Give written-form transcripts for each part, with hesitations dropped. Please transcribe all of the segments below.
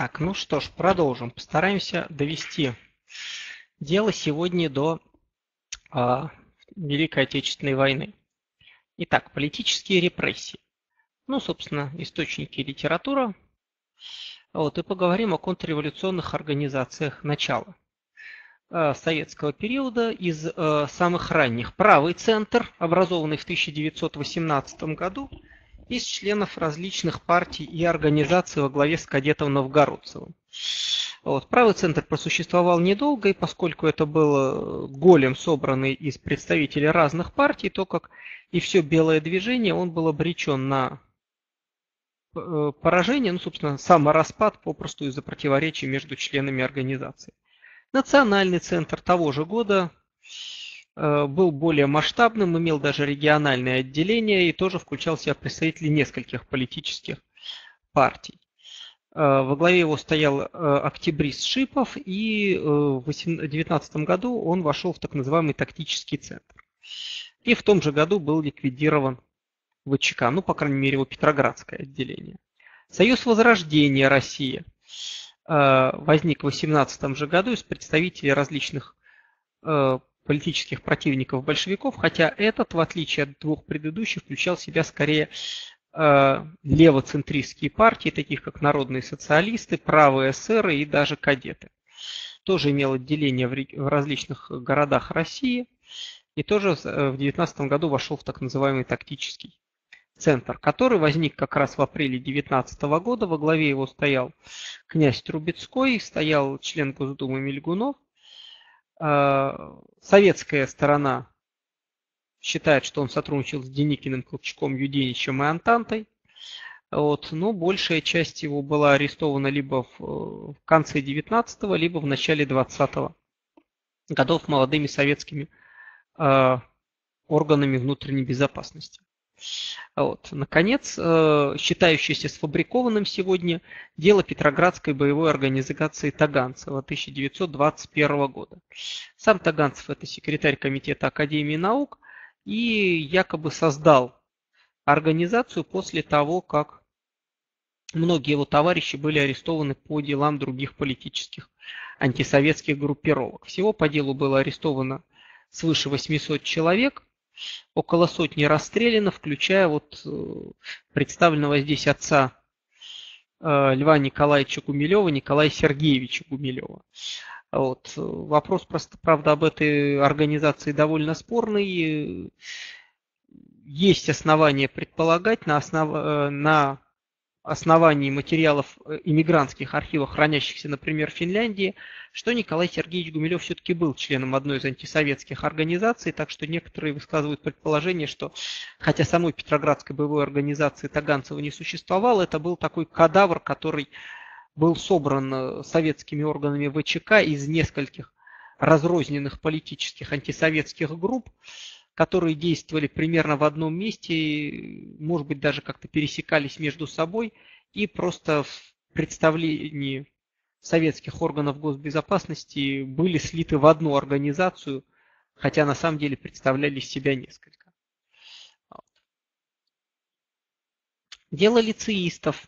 Так, ну что ж, продолжим. Постараемся довести дело сегодня до а, Великой Отечественной войны. Итак, политические репрессии. Ну, собственно, источники литература. Вот, и поговорим о контрреволюционных организациях начала советского периода из самых ранних. Правый центр, образованный в 1918 году, из членов различных партий и организаций во главе с кадетом Новгородцевым. Вот. Правый центр просуществовал недолго, и поскольку это был голем, собранный из представителей разных партий, то как и все белое движение, он был обречен на поражение, ну, собственно, самораспад попросту из-за противоречий между членами организации. Национальный центр того же года был более масштабным, имел даже региональное отделение и тоже включал в себя представителей нескольких политических партий. Во главе его стоял октябрист Шипов, и в 1919 году он вошел в так называемый тактический центр. И в том же году был ликвидирован ВЧК, ну, по крайней мере, его Петроградское отделение. Союз Возрождения России возник в 1918 же году из представителей различных политических противников большевиков, хотя этот, в отличие от двух предыдущих, включал в себя скорее левоцентристские партии, таких как народные социалисты, правые эсеры и даже кадеты. Тоже имел отделение в различных городах России и тоже в 1919 году вошел в так называемый тактический центр, который возник как раз в апреле 1919 года. Во главе его стоял князь Трубецкой, стоял член Госдумы Мильгунов. Советская сторона считает, что он сотрудничал с Деникиным, Колчаком, Юденичем и Антантой. Вот, но большая часть его была арестована либо в конце 19-го, либо в начале 20-го годов молодыми советскими органами внутренней безопасности. Вот. Наконец, считающееся сфабрикованным сегодня дело Петроградской боевой организации Таганцева 1921 года. Сам Таганцев – это секретарь комитета Академии наук и якобы создал организацию после того, как многие его товарищи были арестованы по делам других политических антисоветских группировок. Всего по делу было арестовано свыше 800 человек. Около сотни расстреляно, включая вот представленного здесь отца Льва Николаевича Гумилева, Николая Сергеевича Гумилева. Вот. Вопрос, правда, об этой организации довольно спорный. Есть основания предполагать на основании материалов иммигрантских архивов, хранящихся, например, в Финляндии, что Николай Сергеевич Гумилев все-таки был членом одной из антисоветских организаций, так что некоторые высказывают предположение, что хотя самой Петроградской боевой организации Таганцева не существовало, это был такой кадавр, который был собран советскими органами ВЧК из нескольких разрозненных политических антисоветских групп, которые действовали примерно в одном месте, может быть, даже как-то пересекались между собой, и просто в представлении советских органов госбезопасности были слиты в одну организацию, хотя на самом деле представляли из себя несколько. Дело лицеистов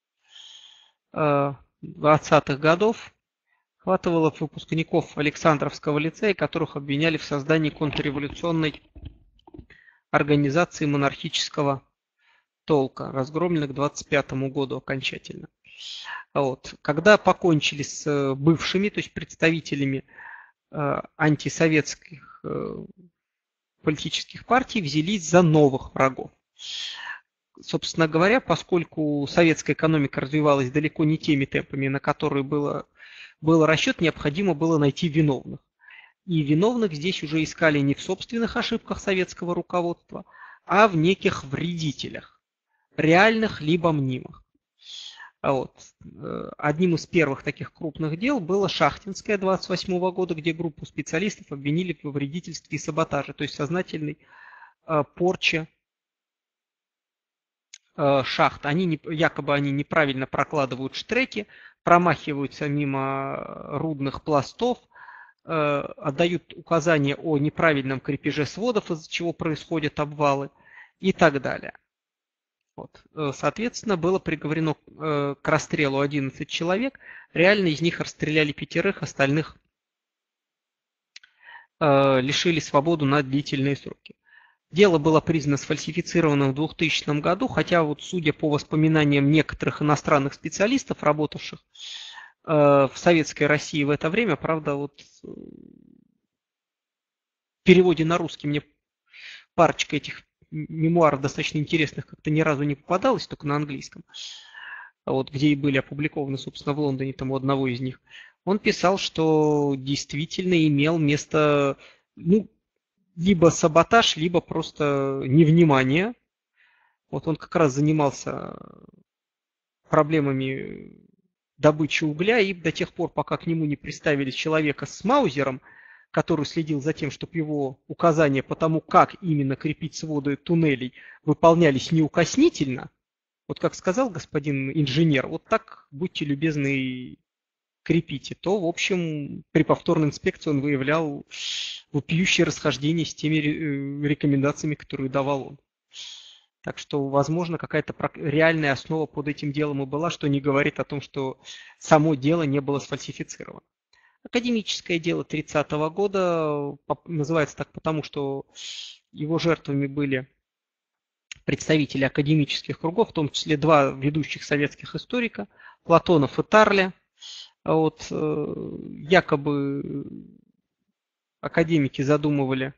20-х годов охватывало выпускников Александровского лицея, которых обвиняли в создании контрреволюционной организации монархического толка, разгромленных к 25 году окончательно. Вот. Когда покончили с бывшими, то есть представителями антисоветских политических партий, взялись за новых врагов. Собственно говоря, поскольку советская экономика развивалась далеко не теми темпами, на которые был расчет, необходимо было найти виновных. И виновных здесь уже искали не в собственных ошибках советского руководства, а в неких вредителях, реальных либо мнимых. Вот. Одним из первых таких крупных дел было Шахтинское 1928 года, где группу специалистов обвинили в вредительстве и саботаже, то есть сознательной порче шахт. Якобы они неправильно прокладывают штреки, промахиваются мимо рудных пластов, отдают указания о неправильном крепеже сводов, из-за чего происходят обвалы и так далее. Вот. Соответственно, было приговорено к расстрелу 11 человек. Реально из них расстреляли 5, остальных лишили свободы на длительные сроки. Дело было признано сфальсифицированным в 2000 году, хотя вот судя по воспоминаниям некоторых иностранных специалистов, работавших в Советской России в это время, правда, вот в переводе на русский мне парочка этих мемуаров достаточно интересных как-то ни разу не попадалось, только на английском, вот, где и были опубликованы, собственно, в Лондоне, там у одного из них. Он писал, что действительно имел место, ну, либо саботаж, либо просто невнимание. Вот он как раз занимался проблемами добычи угля, и до тех пор, пока к нему не приставили человека с маузером, который следил за тем, чтобы его указания по тому, как именно крепить своды туннелей, выполнялись неукоснительно, вот как сказал господин инженер, вот так будьте любезны крепите, то, в общем, при повторной инспекции он выявлял вопиющее расхождение с теми рекомендациями, которые давал он. Так что, возможно, какая-то реальная основа под этим делом и была, что не говорит о том, что само дело не было сфальсифицировано. Академическое дело 30-го года называется так потому, что его жертвами были представители академических кругов, в том числе 2 ведущих советских историка, Платонов и Тарля. Вот, якобы академики задумывали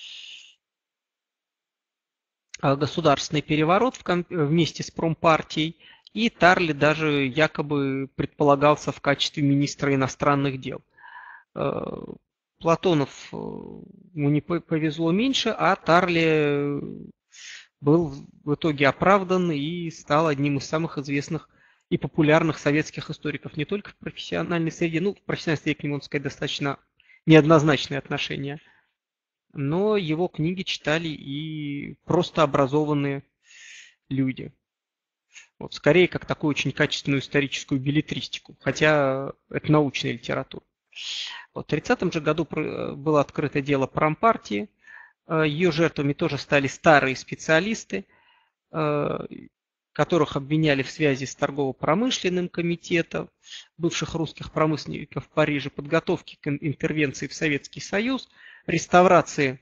государственный переворот вместе с промпартией, и Тарли даже якобы предполагался в качестве министра иностранных дел. Платонов ему не повезло меньше, а Тарли был в итоге оправдан и стал одним из самых известных и популярных советских историков не только в профессиональной среде, ну, в профессиональной среде к нему, можно сказать, достаточно неоднозначные отношения, но его книги читали и просто образованные люди. Вот, скорее, как такую очень качественную историческую беллетристику, хотя это научная литература. Вот, в 30-м же году было открыто дело промпартии. Ее жертвами тоже стали старые специалисты, которых обвиняли в связи с торгово-промышленным комитетом бывших русских промышленников в Париже, подготовке к интервенции в Советский Союз, реставрации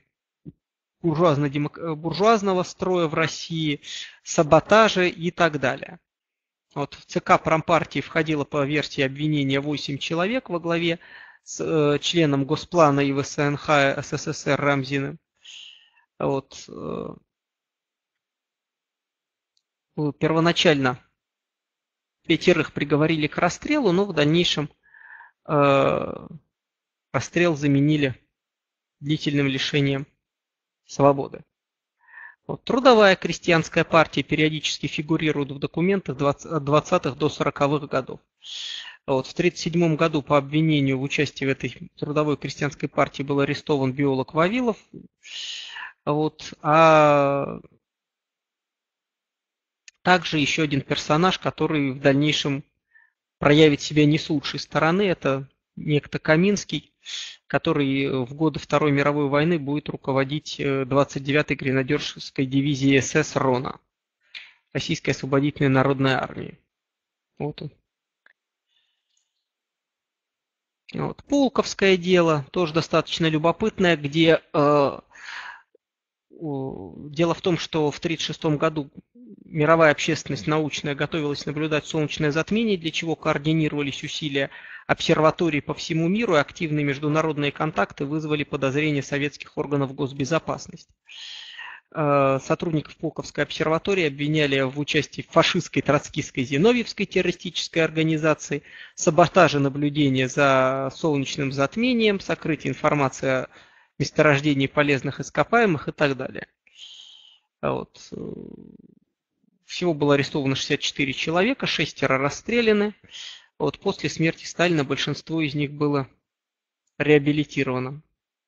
буржуазного строя в России, саботаже и так далее. Вот в ЦК промпартии входило по версии обвинения 8 человек во главе с членом Госплана и ВСНХ СССР Рамзиным. Вот, первоначально 5 приговорили к расстрелу, но в дальнейшем расстрел заменили длительным лишением свободы. Вот, трудовая крестьянская партия периодически фигурирует в документах от 20-х до 40-х годов. Вот, в 1937 году по обвинению в участии в этой трудовой крестьянской партии был арестован биолог Вавилов. Вот, а также еще один персонаж, который в дальнейшем проявит себя не с лучшей стороны, это некто Каминский, который в годы Второй мировой войны будет руководить 29-й гренадерской дивизией СС РОНА, Российской освободительной народной армии. Вот он. Вот. Пулковское дело, тоже достаточно любопытное, где дело в том, что в 1936 году мировая общественность научная готовилась наблюдать солнечное затмение, для чего координировались усилия обсерваторий по всему миру, и активные международные контакты вызвали подозрения советских органов госбезопасности. Сотрудников Пулковской обсерватории обвиняли в участии в фашистской, троцкистской, зиновьевской террористической организации, саботаже наблюдения за солнечным затмением, сокрытие информации о месторождении полезных ископаемых и так далее. Вот. Всего было арестовано 64 человека, 6 расстреляны. Вот. После смерти Сталина большинство из них было реабилитировано.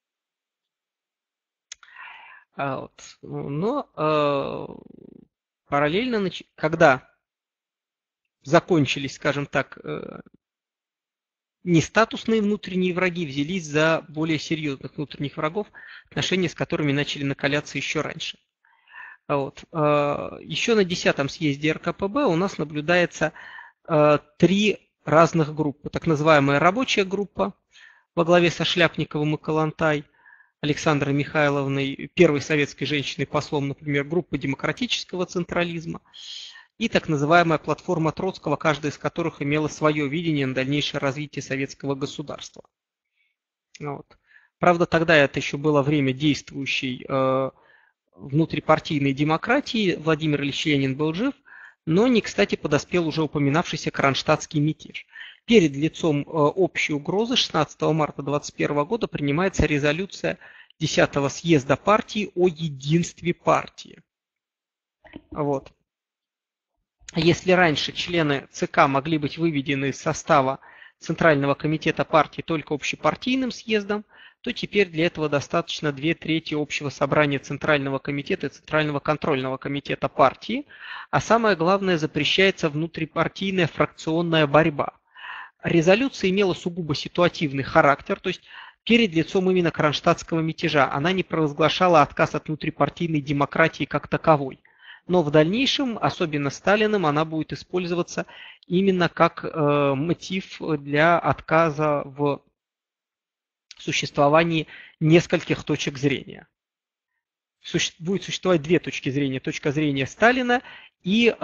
Вот. Но параллельно, когда закончились, скажем так, нестатусные внутренние враги, взялись за более серьезных внутренних врагов, отношения с которыми начали накаляться еще раньше. Вот. Еще на 10-м съезде РКПБ у нас наблюдается 3 разных группы. Так называемая рабочая группа во главе со Шляпниковым и Калантай, Александрой Михайловной, первой советской женщиной-послом, например, группа демократического централизма, и так называемая платформа Троцкого, каждая из которых имела свое видение на дальнейшее развитие советского государства. Вот. Правда, тогда это еще было время действующей внутрипартийной демократии. Владимир Ильич Ленин был жив, но не кстати подоспел уже упоминавшийся кронштадтский мятеж. Перед лицом общей угрозы 16 марта 2021 года принимается резолюция 10-го съезда партии о единстве партии. Вот. Если раньше члены ЦК могли быть выведены из состава Центрального комитета партии только общепартийным съездом, то теперь для этого достаточно 2/3 общего собрания Центрального комитета и Центрального контрольного комитета партии, а самое главное, запрещается внутрипартийная фракционная борьба. Резолюция имела сугубо ситуативный характер, то есть перед лицом именно кронштадтского мятежа она не провозглашала отказ от внутрипартийной демократии как таковой. Но в дальнейшем, особенно Сталиным, она будет использоваться именно как мотив для отказа в существовании нескольких точек зрения. Будет существовать 2 точки зрения. Точка зрения Сталина и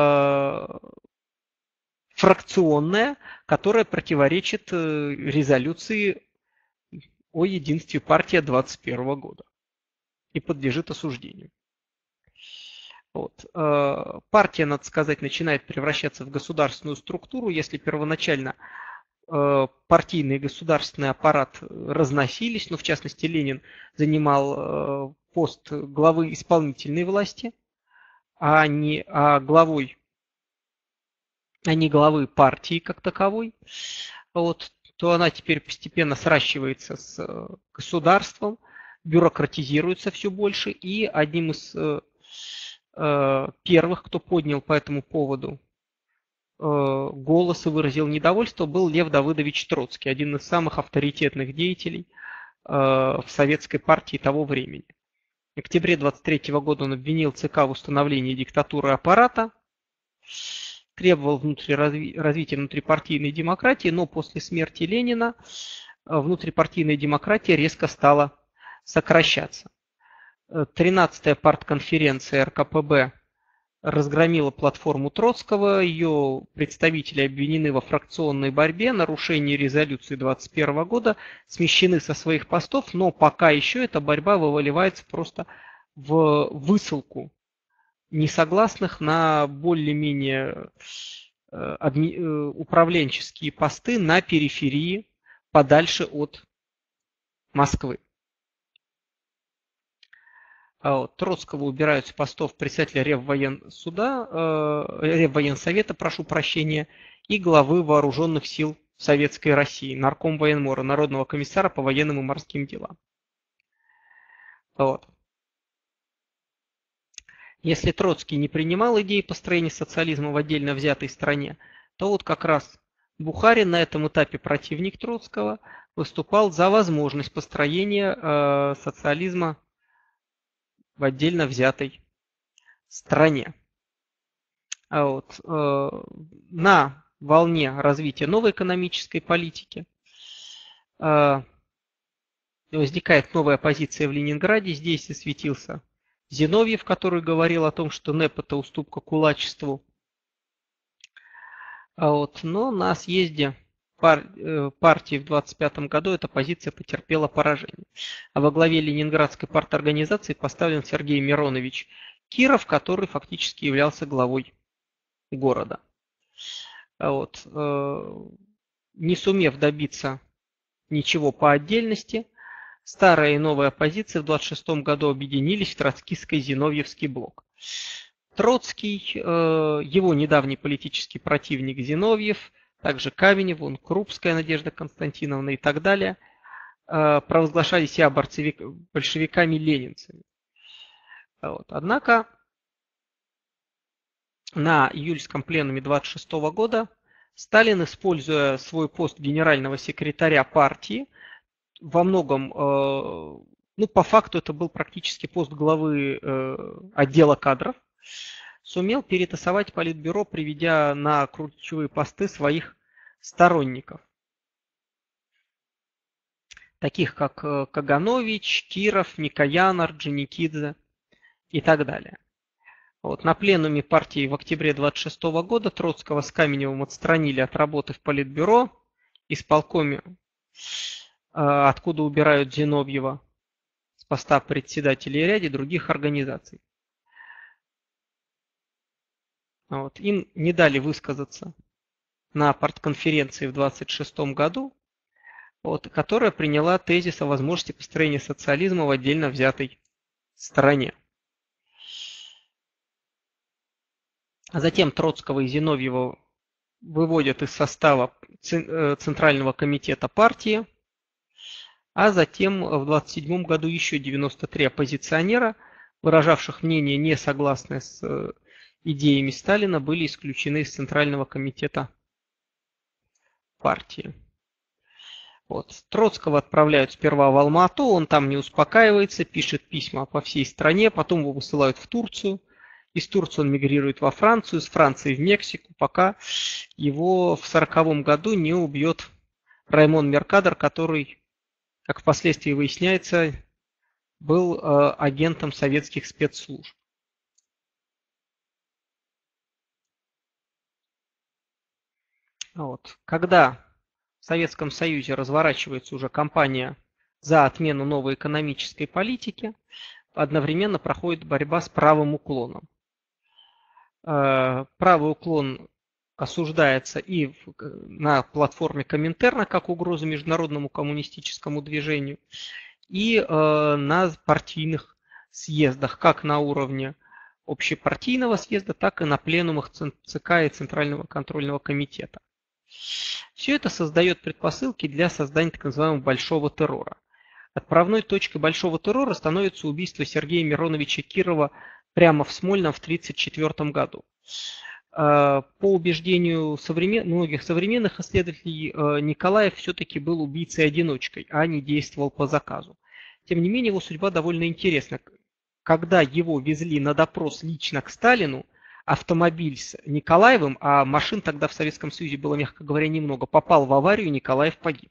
фракционная, которая противоречит резолюции о единстве партии 2021 года и подлежит осуждению. Вот. Партия, надо сказать, начинает превращаться в государственную структуру, если первоначально партийный и государственный аппарат разносились, но в частности Ленин занимал пост главы исполнительной власти, а не главы партии как таковой, вот, то она теперь постепенно сращивается с государством, бюрократизируется все больше, и одним из первых, кто поднял по этому поводу голос и выразил недовольство, был Лев Давыдович Троцкий, один из самых авторитетных деятелей в советской партии того времени. В октябре 1923 года он обвинил ЦК в установлении диктатуры аппарата, требовал развития внутрипартийной демократии, но после смерти Ленина внутрипартийная демократия резко стала сокращаться. 13-я партконференция РКПБ разгромила платформу Троцкого, ее представители обвинены во фракционной борьбе, нарушении резолюции 2021 года, смещены со своих постов, но пока еще эта борьба выливается просто в высылку несогласных на более-менее управленческие посты на периферии, подальше от Москвы. Троцкого убирают с постов председателя Реввоенсовета, прошу прощения, и главы вооруженных сил Советской России, наркомвоенмора, Народного комиссара по военным и морским делам. Вот. Если Троцкий не принимал идеи построения социализма в отдельно взятой стране, то вот как раз Бухарин, на этом этапе противник Троцкого, выступал за возможность построения социализма в отдельно взятой стране. Вот. На волне развития новой экономической политики возникает новая позиция в Ленинграде. Здесь засветился Зиновьев, который говорил о том, что НЭП – это уступка кулачеству. Вот. Но на съезде партии в 1925 году эта позиция потерпела поражение. А во главе Ленинградской парторганизации поставлен Сергей Миронович Киров, который фактически являлся главой города. Вот. Не сумев добиться ничего по отдельности, старая и новая оппозиция в 1926 году объединились в троцкистско-зиновьевский блок. Троцкий, его недавний политический противник Зиновьев, также Каменев, Крупская Надежда Константиновна и так далее, провозглашали себя большевиками-ленинцами. Вот. Однако на июльском пленуме 1926 года Сталин, используя свой пост генерального секретаря партии, во многом ну, по факту это был практически пост главы отдела кадров, сумел перетасовать Политбюро, приведя на ключевые посты своих сторонников, таких как Каганович, Киров, Микоян, Орджоникидзе и так далее. Вот, на пленуме партии в октябре 26 года Троцкого с Каменевым отстранили от работы в Политбюро, исполкоме, откуда убирают Зиновьева с поста председателя и ряде других организаций. Вот, им не дали высказаться на партконференции в 26 году, вот, которая приняла тезис о возможности построения социализма в отдельно взятой стране. А затем Троцкого и Зиновьева выводят из состава Центрального комитета партии, а затем в 27 году еще 93 оппозиционера, выражавших мнение не согласное с идеями Сталина, были исключены из Центрального комитета партии. Вот. Троцкого отправляют сперва в Алма-Ато, он там не успокаивается, пишет письма по всей стране, потом его высылают в Турцию. Из Турции он мигрирует во Францию, из Франции в Мексику, пока его в 1940 году не убьет Раймон Меркадер, который, как впоследствии выясняется, был агентом советских спецслужб. Вот. Когда в Советском Союзе разворачивается уже кампания за отмену новой экономической политики, одновременно проходит борьба с правым уклоном. Правый уклон осуждается и на платформе Коминтерна как угроза международному коммунистическому движению, и на партийных съездах, как на уровне общепартийного съезда, так и на пленумах ЦК и Центрального контрольного комитета. Все это создает предпосылки для создания так называемого большого террора. Отправной точкой большого террора становится убийство Сергея Мироновича Кирова прямо в Смольном в 1934 году. По убеждению многих современных исследователей, Николаев все-таки был убийцей-одиночкой, а не действовал по заказу. Тем не менее, его судьба довольно интересна. Когда его везли на допрос лично к Сталину, автомобиль с Николаевым, а машин тогда в Советском Союзе было, мягко говоря, немного, попал в аварию, и Николаев погиб.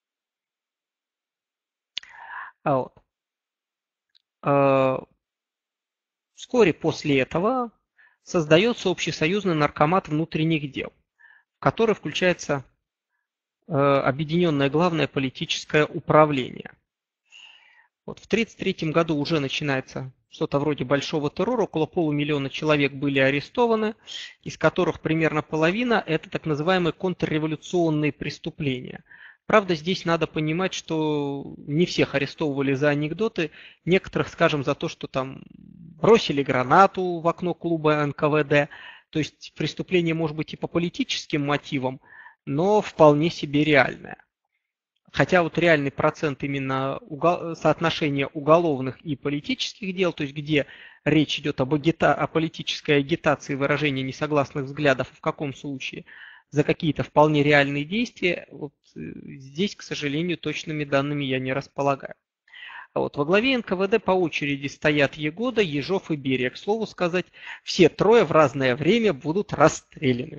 Вскоре после этого создается Общесоюзный наркомат внутренних дел, в который включается Объединенное главное политическое управление. Вот в 1933 году уже начинается что-то вроде большого террора, около полумиллиона человек были арестованы, из которых примерно половина – это так называемые контрреволюционные преступления. Правда, здесь надо понимать, что не всех арестовывали за анекдоты, некоторых, скажем, за то, что там бросили гранату в окно клуба НКВД. То есть преступление может быть и по политическим мотивам, но вполне себе реальное. Хотя вот реальный процент именно соотношения уголовных и политических дел, то есть где речь идет о политической агитации, выражении несогласных взглядов, в каком случае за какие-то вполне реальные действия, вот здесь, к сожалению, точными данными я не располагаю. Вот, во главе НКВД по очереди стоят Егода, Ежов и Берия. К слову сказать, все трое в разное время будут расстреляны.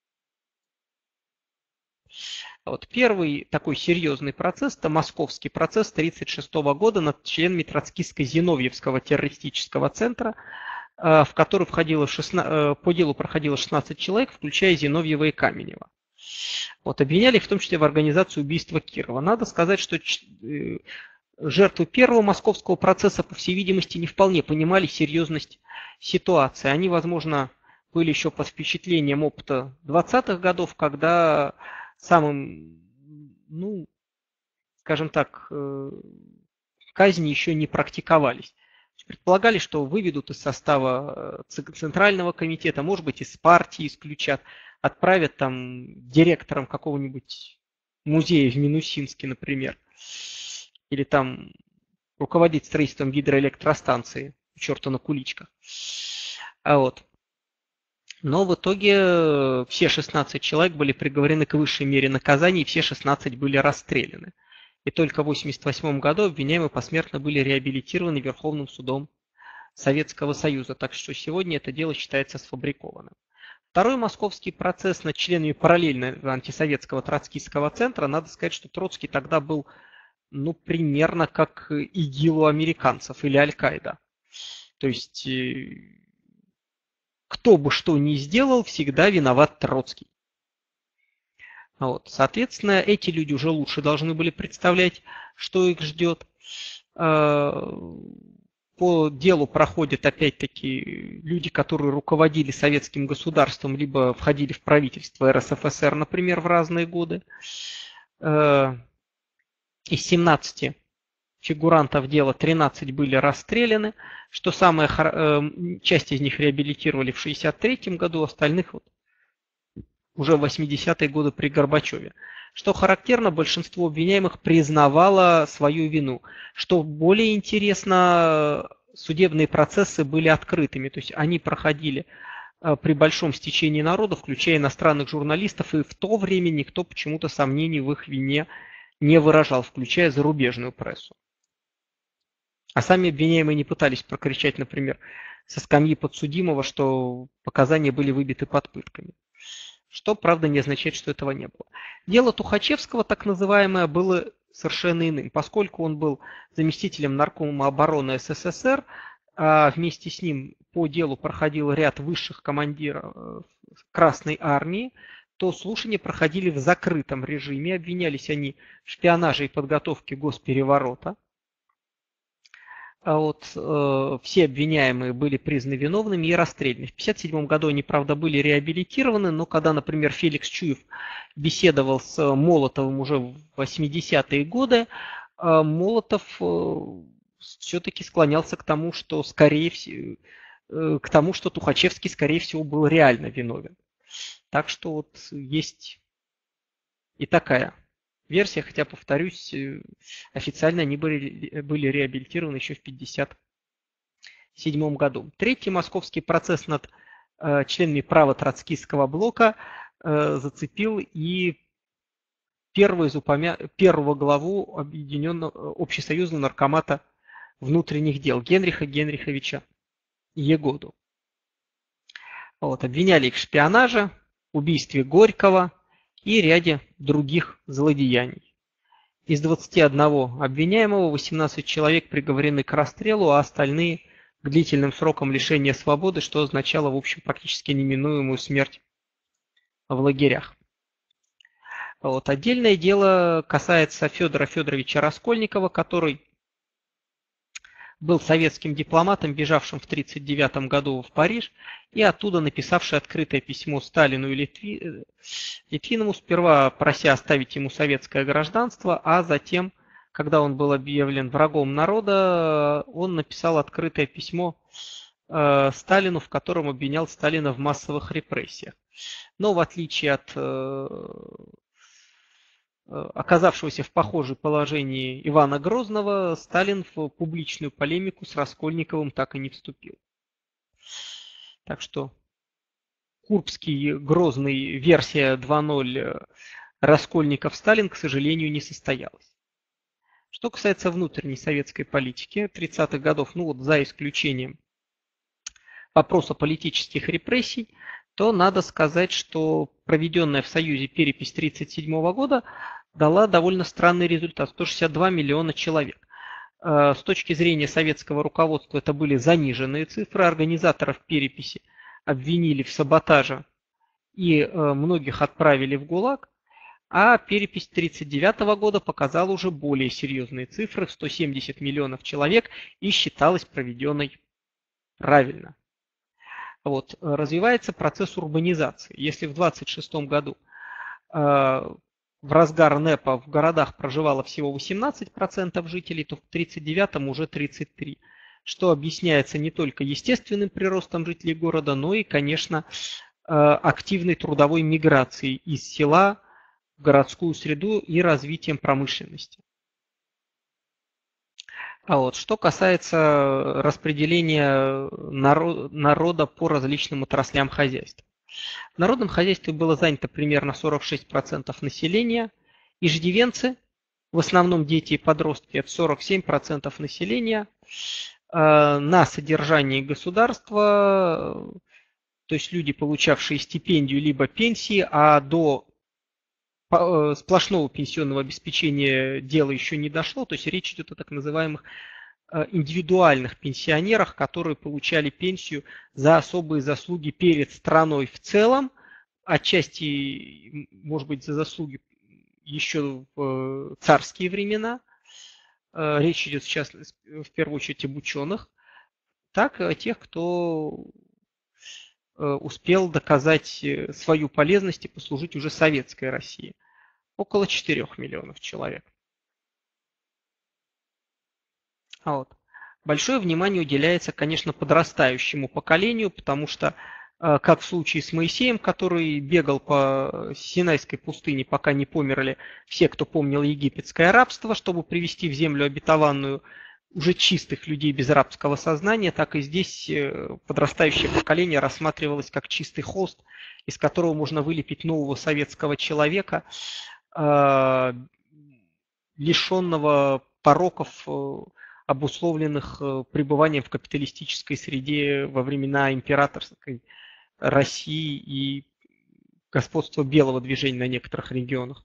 Вот первый такой серьезный процесс – это московский процесс 1936 года над членами Троцкистско-Зиновьевского террористического центра, в который по делу проходило 16 человек, включая Зиновьева и Каменева. Вот, обвиняли в том числе в организации убийства Кирова. Надо сказать, что жертвы первого московского процесса, по всей видимости, не вполне понимали серьезность ситуации. Они, возможно, были еще под впечатлением опыта 20-х годов, когда самым, скажем так, казни еще не практиковались. Предполагали, что выведут из состава Центрального комитета, может быть, из партии исключат, отправят там директором какого-нибудь музея в Минусинске, например, или там руководить строительством гидроэлектростанции, черта на куличках. Но в итоге все 16 человек были приговорены к высшей мере наказания, и все 16 были расстреляны. и только в 1988 году обвиняемые посмертно были реабилитированы Верховным судом Советского Союза, так что сегодня это дело считается сфабрикованным. Второй московский процесс над членами параллельного антисоветского троцкистского центра, надо сказать, что Троцкий тогда был примерно как ИГИЛ у американцев или Аль-Каида. То есть, кто бы что ни сделал, всегда виноват Троцкий. Вот. Соответственно, эти люди уже лучше должны были представлять, что их ждет. По делу проходят опять-таки люди, которые руководили советским государством, либо входили в правительство РСФСР, например, в разные годы. Из 17 фигурантов дела 13 были расстреляны, что часть из них реабилитировали в 1963 году, остальных уже в 80-е годы при Горбачеве. Что характерно, большинство обвиняемых признавало свою вину. Что более интересно, судебные процессы были открытыми, то есть они проходили при большом стечении народа, включая иностранных журналистов, и в то время никто почему-то сомнений в их вине не выражал, включая зарубежную прессу. А сами обвиняемые не пытались прокричать, например, со скамьи подсудимого, что показания были выбиты под пытками. Что, правда, не означает, что этого не было. Дело Тухачевского, так называемое, было совершенно иным. Поскольку он был заместителем наркома обороны СССР, а вместе с ним по делу проходил ряд высших командиров Красной Армии, то слушания проходили в закрытом режиме. Обвинялись они в шпионаже и подготовке госпереворота. Все обвиняемые были признаны виновными и расстреляны. В 1957 году они, правда, были реабилитированы, но когда, например, Феликс Чуев беседовал с Молотовым уже в 80-е годы, Молотов все-таки склонялся к тому, что Тухачевский, скорее всего, был реально виновен. Так что есть и такая версия, хотя, повторюсь, официально они были реабилитированы еще в 1957 году. Третий московский процесс над членами право-троцкистского блока зацепил и первого главу Объединенного Общесоюзного наркомата внутренних дел Генриха Генриховича Егоду. Обвиняли их в шпионаже, убийстве Горького и ряде других злодеяний. Из 21 обвиняемого 18 человек приговорены к расстрелу, а остальные к длительным срокам лишения свободы, что означало, в общем, практически неминуемую смерть в лагерях. Отдельное дело касается Федора Федоровича Раскольникова, который был советским дипломатом, бежавшим в 1939 году в Париж, и оттуда написавший открытое письмо Сталину и Литвинову, сперва прося оставить ему советское гражданство, а затем, когда он был объявлен врагом народа, он написал открытое письмо Сталину, в котором обвинял Сталина в массовых репрессиях. Но в отличие от оказавшегося в похожем положении Ивана Грозного, Сталин в публичную полемику с Раскольниковым так и не вступил. Так что Курбский, Грозный, версия 2.0 Раскольников-Сталин, к сожалению, не состоялась. Что касается внутренней советской политики 30-х годов, за исключением вопроса политических репрессий, то надо сказать, что проведенная в Союзе перепись 1937 года дала довольно странный результат – 162 миллиона человек. С точки зрения советского руководства это были заниженные цифры, организаторов переписи обвинили в саботаже и многих отправили в ГУЛАГ, а перепись 1939 года показала уже более серьезные цифры – 170 миллионов человек и считалась проведенной правильно. Развивается процесс урбанизации. Если в 1926 году в разгар НЭПа в городах проживало всего 18% жителей, то в 1939 уже 33%, что объясняется не только естественным приростом жителей города, но и, конечно, активной трудовой миграцией из села в городскую среду и развитием промышленности. Что касается распределения народа по различным отраслям хозяйства. В народном хозяйстве было занято примерно 46% населения, иждивенцы в основном дети и подростки, это 47% населения, на содержании государства, то есть люди, получавшие стипендию либо пенсии, а до сплошного пенсионного обеспечения дело еще не дошло, то есть речь идет о так называемых индивидуальных пенсионерах, которые получали пенсию за особые заслуги перед страной в целом, отчасти, может быть, за заслуги еще в царские времена. Речь идет сейчас в первую очередь об ученых, так и о тех, кто успел доказать свою полезность и послужить уже советской России. Около 4 миллионов человек. Вот. Большое внимание уделяется, конечно, подрастающему поколению, потому что, как в случае с Моисеем, который бегал по Синайской пустыне, пока не померли все, кто помнил египетское рабство, чтобы привести в землю обетованную уже чистых людей без рабского сознания, так и здесь подрастающее поколение рассматривалось как чистый холст, из которого можно вылепить нового советского человека, лишенного пороков, обусловленных пребыванием в капиталистической среде во времена императорской России и господства белого движения на некоторых регионах.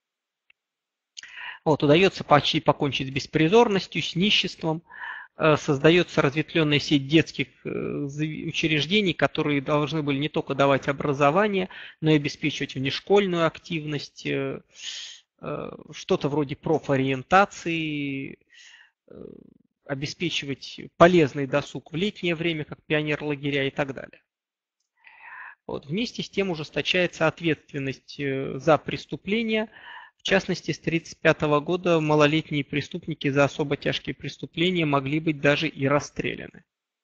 Вот, удается почти покончить с беспризорностью, с ниществом, создается разветвленная сеть детских учреждений, которые должны были не только давать образование, но и обеспечивать внешкольную активность, что-то вроде профориентации, обеспечивать полезный досуг в летнее время, как пионерлагеря и так далее. Вот. Вместе с тем ужесточается ответственность за преступления. В частности, с 1935 года малолетние преступники за особо тяжкие преступления могли быть даже и расстреляны.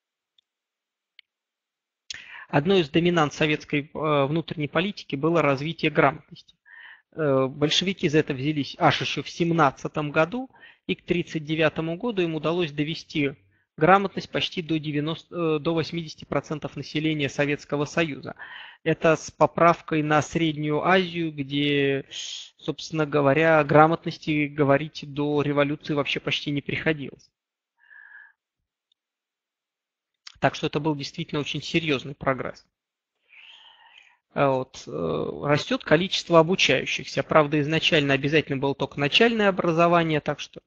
Одной из доминант советской внутренней политики было развитие грамотности. Большевики за это взялись аж еще в 1917 году, и к 1939 году им удалось довести грамотность почти до 80% населения Советского Союза. Это с поправкой на Среднюю Азию, где, собственно говоря, грамотности говорить до революции вообще почти не приходилось. Так что это был действительно очень серьезный прогресс. Вот. Растет количество обучающихся. Правда, изначально обязательно было только начальное образование, так что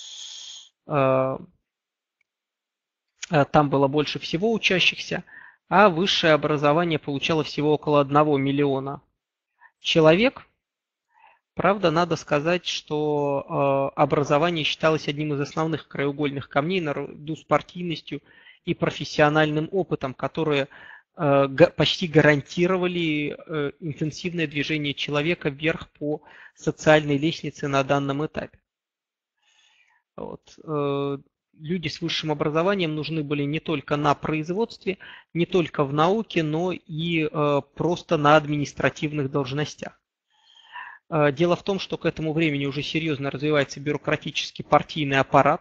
там было больше всего учащихся, а высшее образование получало всего около 1 миллиона человек. Правда, надо сказать, что образование считалось одним из основных краеугольных камней наряду с партийностью и профессиональным опытом, которые почти гарантировали интенсивное движение человека вверх по социальной лестнице на данном этапе. Вот. Люди с высшим образованием нужны были не только на производстве, не только в науке, но и просто на административных должностях. Дело в том, что к этому времени уже серьезно развивается бюрократический партийный аппарат.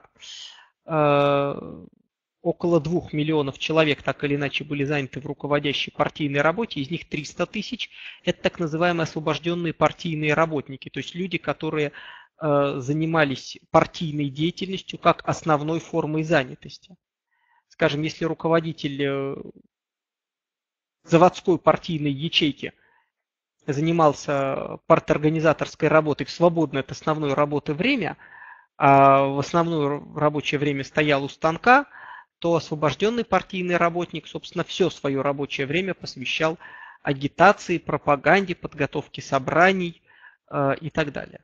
Около 2 миллионов человек так или иначе были заняты в руководящей партийной работе, из них 300 тысяч – это так называемые освобожденные партийные работники, то есть люди, которые занимались партийной деятельностью как основной формой занятости. Скажем, если руководитель заводской партийной ячейки занимался парторганизаторской работой в свободное от основной работы время, а в основное рабочее время стоял у станка, то освобожденный партийный работник, собственно, все свое рабочее время посвящал агитации, пропаганде, подготовке собраний и так далее.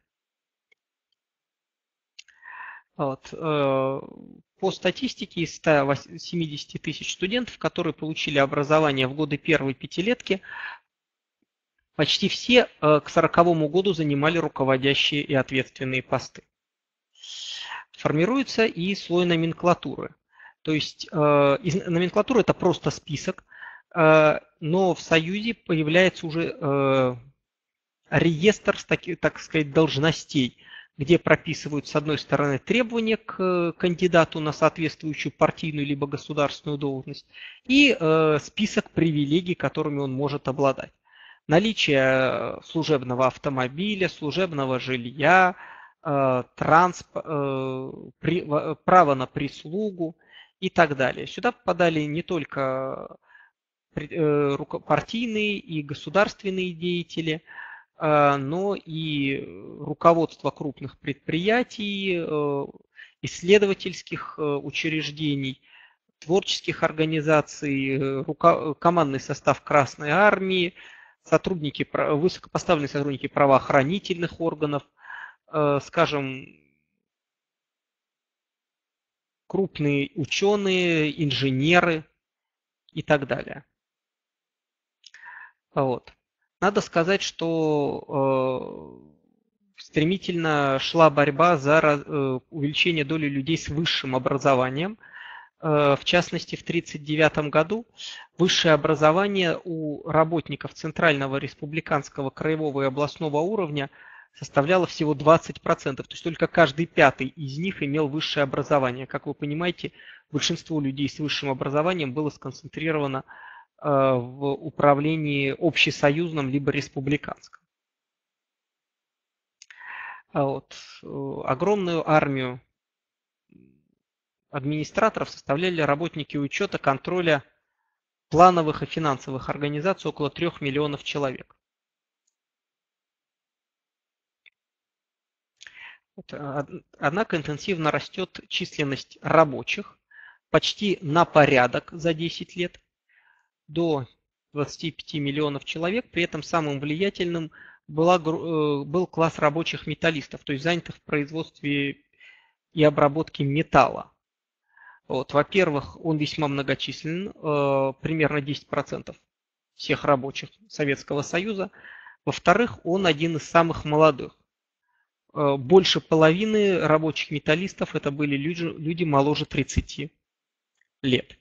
Вот. По статистике из 170 тысяч студентов, которые получили образование в годы первой пятилетки, почти все к 1940 году занимали руководящие и ответственные посты. Формируется и слой номенклатуры. То есть номенклатура – это просто список, но в Союзе появляется уже реестр, так сказать, должностей, где прописывают, с одной стороны, требования к кандидату на соответствующую партийную либо государственную должность, и список привилегий, которыми он может обладать. Наличие служебного автомобиля, служебного жилья, право на прислугу и так далее. Сюда попадали не только партийные и государственные деятели, но и руководство крупных предприятий, исследовательских учреждений, творческих организаций, командный состав Красной Армии, высокопоставленные сотрудники правоохранительных органов, скажем, крупные ученые, инженеры и так далее. Вот. Надо сказать, что стремительно шла борьба за увеличение доли людей с высшим образованием. В частности, в 1939 году высшее образование у работников Центрального республиканского краевого и областного уровня составляло всего 20%. То есть только каждый пятый из них имел высшее образование. Как вы понимаете, большинство людей с высшим образованием было сконцентрировано в управлении общесоюзном либо республиканском. Вот. Огромную армию администраторов составляли работники учета, контроля плановых и финансовых организаций, около 3 миллионов человек. Однако интенсивно растет численность рабочих почти на порядок за 10 лет, до 25 миллионов человек. При этом самым влиятельным был класс рабочих металлистов, то есть занятых в производстве и обработке металла. Вот, во-первых, он весьма многочислен, примерно 10% всех рабочих Советского Союза. Во-вторых, он один из самых молодых. Больше половины рабочих металлистов это были люди моложе 30 лет.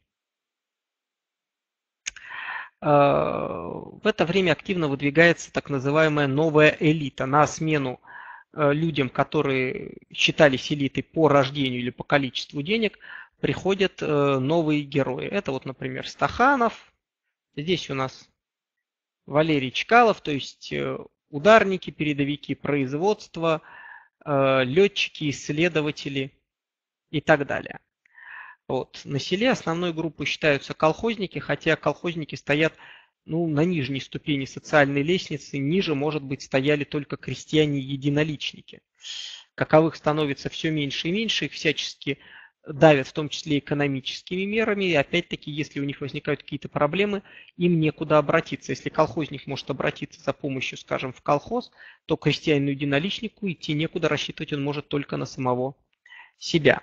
В это время активно выдвигается так называемая новая элита на смену людям, которые считались элитой по рождению или по количеству денег, приходят новые герои. Это вот, например, Стаханов. Здесь у нас Валерий Чкалов, то есть ударники, передовики производства, летчики, исследователи и так далее. Вот. На селе основной группой считаются колхозники, хотя колхозники стоят на нижней ступени социальной лестницы, ниже, может быть, стояли только крестьяне-единоличники. Каковых становится все меньше и меньше, их всячески давят, в том числе экономическими мерами, и опять-таки, если у них возникают какие-то проблемы, им некуда обратиться. Если колхозник может обратиться за помощью, скажем, в колхоз, то крестьянину-единоличнику идти некуда, рассчитывать он может только на самого себя.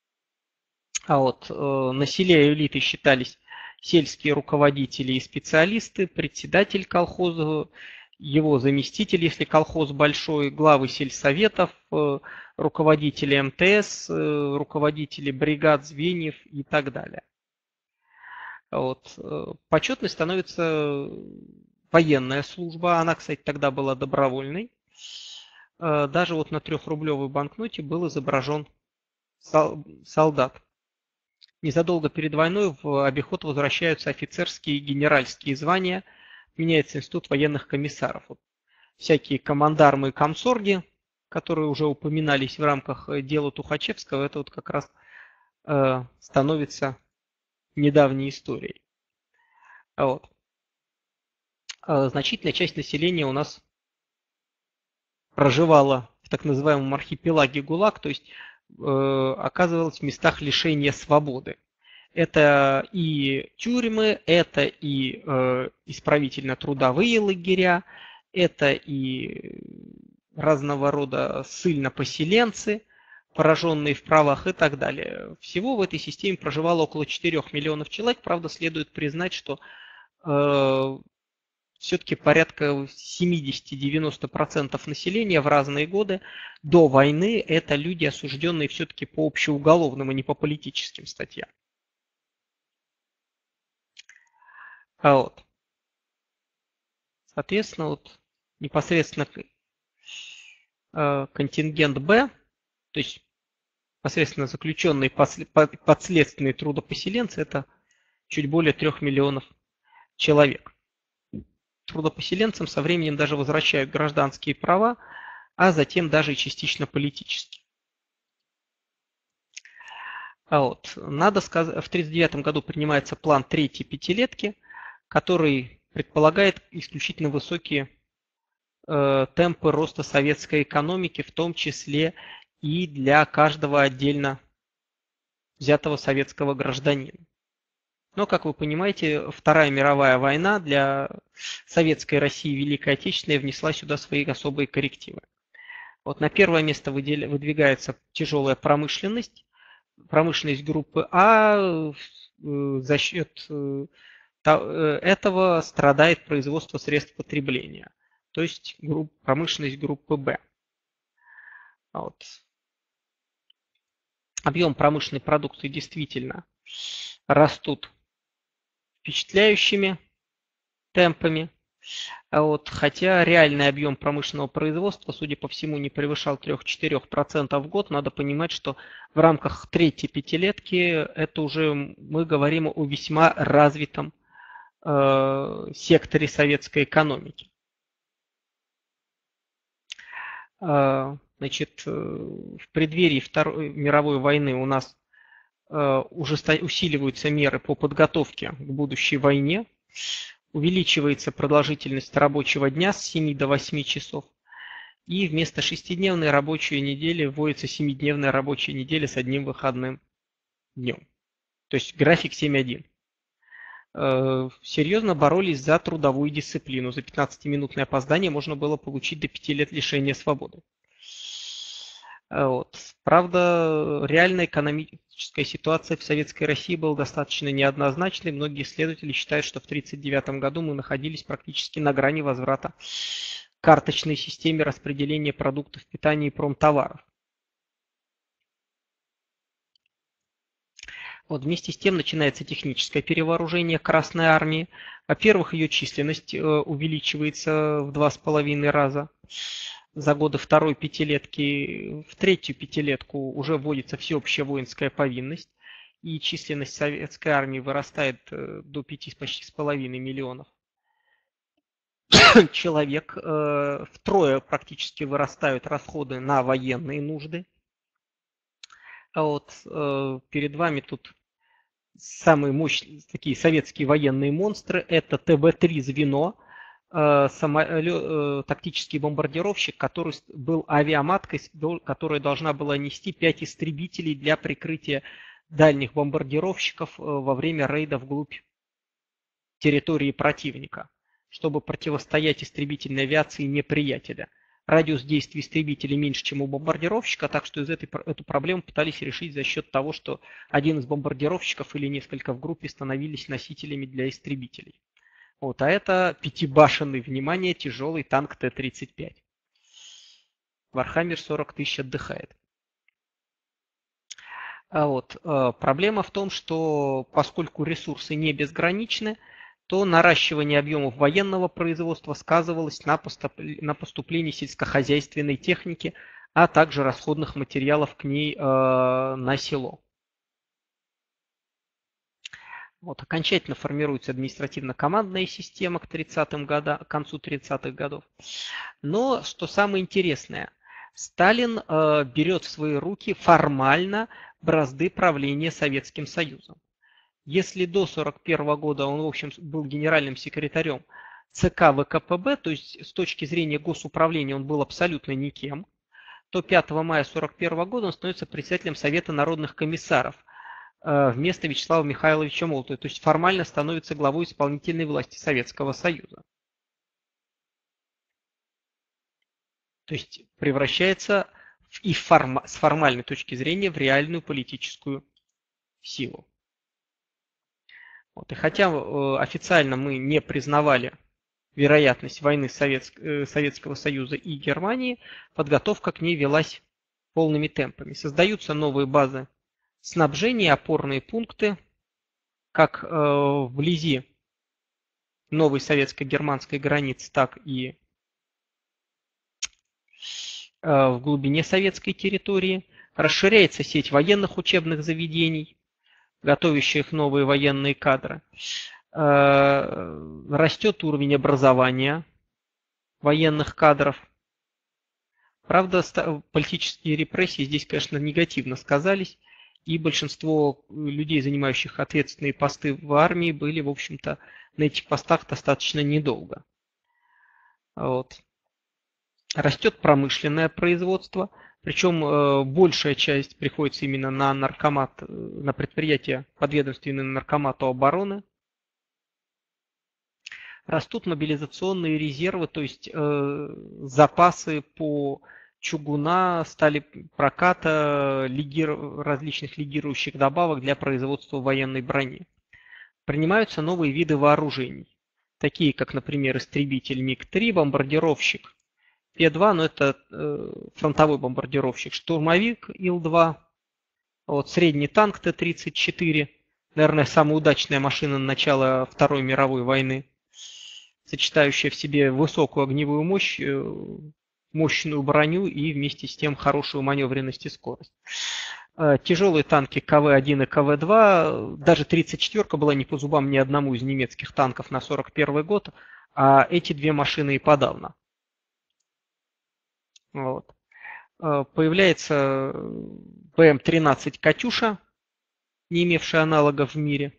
А вот на селе элитой считались сельские руководители и специалисты, председатель колхоза, его заместитель, если колхоз большой, главы сельсоветов, руководители МТС, руководители бригад, звеньев и так далее. Вот. Почетной становится военная служба. Она, кстати, тогда была добровольной. Даже вот на 3-рублевой банкноте был изображен солдат. Незадолго перед войной в обиход возвращаются офицерские и генеральские звания, меняется институт военных комиссаров. Вот всякие командармы и комсорги, которые уже упоминались в рамках дела Тухачевского, это вот как раз становится недавней историей. Вот. Значительная часть населения у нас проживала в так называемом архипелаге ГУЛАГ, то есть оказывалась в местах лишения свободы. Это и тюрьмы, это и исправительно-трудовые лагеря, это и разного рода ссыльно-поселенцы, пораженные в правах и так далее. Всего в этой системе проживало около 4 миллионов человек. Правда, следует признать, что все-таки порядка 70-90% населения в разные годы до войны это люди, осужденные все-таки по общеуголовным, а не по политическим статьям. Вот. Соответственно, вот непосредственно контингент Б, то есть непосредственно заключенные подследственные трудопоселенцы, это чуть более 3 миллионов человек. Трудопоселенцам со временем даже возвращают гражданские права, а затем даже и частично политически. Надо сказать, в 1939 году принимается план третьей пятилетки, который предполагает исключительно высокие темпы роста советской экономики, в том числе и для каждого отдельно взятого советского гражданина. Но, как вы понимаете, Вторая мировая война для Советской России Великой Отечественной внесла сюда свои особые коррективы. На первое место выдвигается тяжелая промышленность группы А. За счет этого страдает производство средств потребления, то есть промышленность группы Б. Объем промышленной продукции действительно растут впечатляющими темпами, хотя реальный объем промышленного производства, судя по всему, не превышал 3-4% в год. Надо понимать, что в рамках третьей пятилетки это уже мы говорим о весьма развитом секторе советской экономики. Значит, в преддверии Второй мировой войны у нас уже усиливаются меры по подготовке к будущей войне. Увеличивается продолжительность рабочего дня с 7 до 8 часов. И вместо 6-дневной рабочей недели вводится 7-дневная рабочая неделя с одним выходным днем. То есть график 7.1. Серьезно боролись за трудовую дисциплину. За 15-минутное опоздание можно было получить до 5 лет лишения свободы. Правда, реальная экономическая ситуация в Советской России была достаточно неоднозначной. Многие исследователи считают, что в 1939 году мы находились практически на грани возврата к карточной системе распределения продуктов питания и промтоваров. Вместе с тем начинается техническое перевооружение Красной Армии. Во-первых, ее численность увеличивается в 2,5 раза за годы второй пятилетки. В третью пятилетку уже вводится всеобщая воинская повинность, и численность советской армии вырастает до 5,5 миллионов человек. Втрое практически вырастают расходы на военные нужды. Перед вами тут самые мощные такие советские военные монстры. Это ТБ-3 «Звено», тактический бомбардировщик, который был авиаматкой, которая должна была нести 5 истребителей для прикрытия дальних бомбардировщиков во время рейда вглубь территории противника, чтобы противостоять истребительной авиации неприятеля. Радиус действия истребителей меньше, чем у бомбардировщика, так что эту проблему пытались решить за счет того, что один из бомбардировщиков или несколько в группе становились носителями для истребителей. А это пятибашенный, внимание, тяжелый танк Т-35. Вархаммер 40 тысяч отдыхает. Проблема в том, что поскольку ресурсы не безграничны, то наращивание объемов военного производства сказывалось на поступлении сельскохозяйственной техники, а также расходных материалов к ней на село. Окончательно формируется административно-командная система к концу 30-х годов. Но, что самое интересное, Сталин берет в свои руки формально бразды правления Советским Союзом. Если до 1941 года он, в общем, был генеральным секретарем ЦК ВКПБ, то есть с точки зрения госуправления он был абсолютно никем, то 5 мая 1941 года он становится председателем Совета народных комиссаров вместо Вячеслава Михайловича Молотова, то есть формально становится главой исполнительной власти Советского Союза. То есть превращается с формальной точки зрения в реальную политическую силу. И хотя официально мы не признавали вероятность войны Советского Союза и Германии, подготовка к ней велась полными темпами. Создаются новые базы снабжения, опорные пункты, как вблизи новой советско-германской границы, так и в глубине советской территории. Расширяется сеть военных учебных заведений, готовящих новые военные кадры. Растет уровень образования военных кадров. Правда, политические репрессии здесь, конечно, негативно сказались, и большинство людей, занимающих ответственные посты в армии, были, в общем-то, на этих постах достаточно недолго. Вот. Растет промышленное производство, причем большая часть приходится именно на наркомат, на предприятия, подведомственные наркомату обороны. Растут мобилизационные резервы, то есть запасы по чугуна, стали проката различных легирующих добавок для производства военной брони. Принимаются новые виды вооружений, такие как, например, истребитель МиГ-3, бомбардировщик П-2, но это фронтовой бомбардировщик, штурмовик Ил-2, вот, средний танк Т-34, наверное, самая удачная машина начала Второй мировой войны, сочетающая в себе высокую огневую мощь, мощную броню и вместе с тем хорошую маневренность и скорость. Тяжелые танки КВ-1 и КВ-2, даже 34-ка была не по зубам ни одному из немецких танков на 41 год, а эти две машины и подавно. Вот. Появляется БМ-13 «Катюша», не имевшая аналогов в мире.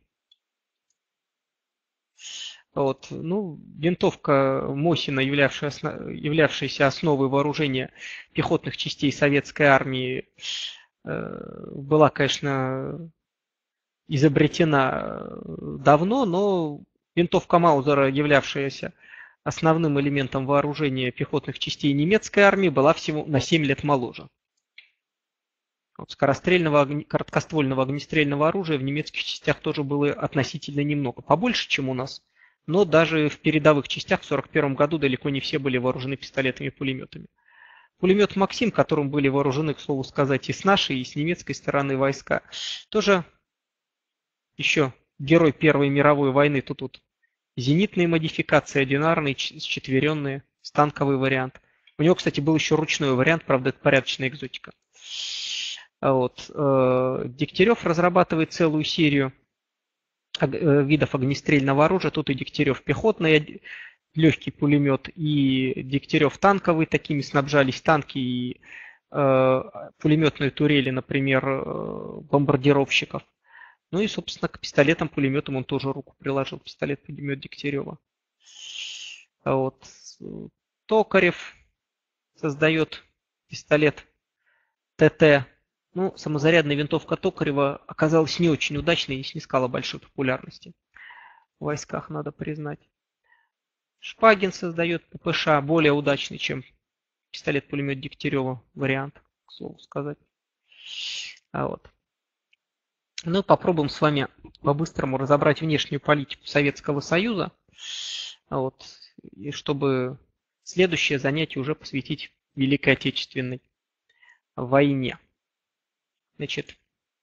Вот. Ну, винтовка Мосина, являвшаяся основой вооружения пехотных частей советской армии, была, конечно, изобретена давно, но винтовка Маузера, являвшаяся основным элементом вооружения пехотных частей немецкой армии, была всего на 7 лет моложе. Вот скорострельного, короткоствольного огнестрельного оружия в немецких частях тоже было относительно немного, побольше, чем у нас. Но даже в передовых частях в 1941 году далеко не все были вооружены пистолетами и пулеметами. Пулемет «Максим», которым были вооружены, к слову сказать, и с нашей, и с немецкой стороны войска, тоже еще герой Первой мировой войны. Тут зенитные модификации, одинарные, счетверенные, станковый вариант. У него, кстати, был еще ручной вариант, правда, это порядочная экзотика. Вот. Дегтярев разрабатывает целую серию видов огнестрельного оружия. Тут и Дегтярев пехотный, легкий пулемет, и Дегтярев танковый. Такими снабжались танки и пулеметные турели, например, бомбардировщиков. Ну и, собственно, к пистолетам-пулеметам он тоже руку приложил, пистолет-пулемет Дегтярева. Вот. Токарев создает пистолет ТТ. Ну, самозарядная винтовка Токарева оказалась не очень удачной и не снискала большой популярности в войсках, надо признать. Шпагин создает ППШ, более удачный, чем пистолет-пулемет Дегтярева вариант, к слову сказать. Вот. Ну, попробуем с вами по-быстрому разобрать внешнюю политику Советского Союза. Вот. И чтобы следующее занятие уже посвятить Великой Отечественной войне. Значит,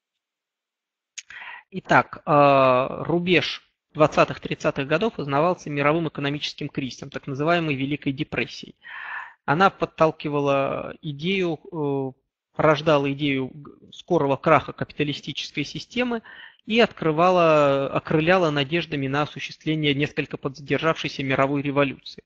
итак, рубеж 20-30-х годов узнавался мировым экономическим кризисом, так называемой Великой депрессией. Она подталкивала идею, порождала идею скорого краха капиталистической системы и окрыляла надеждами на осуществление несколько подзадержавшейся мировой революции.